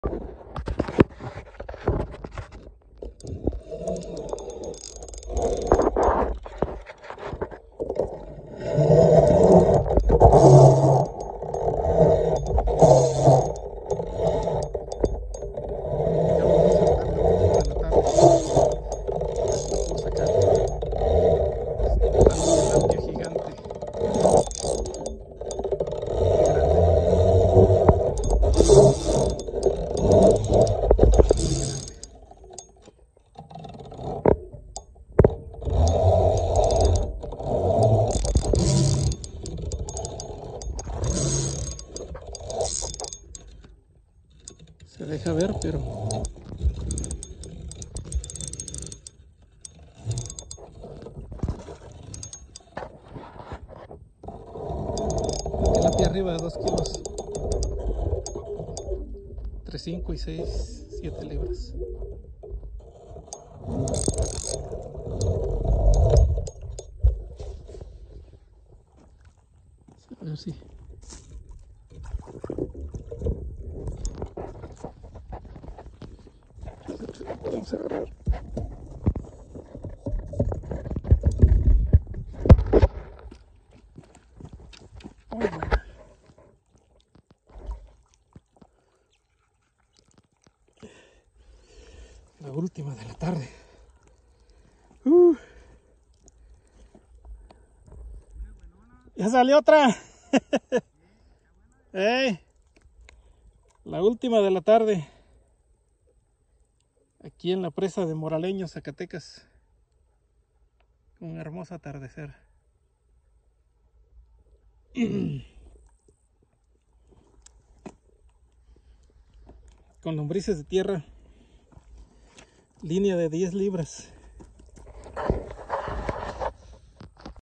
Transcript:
Se deja ver, pero tilapia arriba de 2 kilos, entre 5 y 6, 7 libras. A ver si vamos a agarrar. Muy buena. La última de la tarde. Ya salió otra. Hey, la última de la tarde. Aquí en la presa de Moraleño, Zacatecas. Un hermoso atardecer. Con lombrices de tierra. Línea de 10 libras.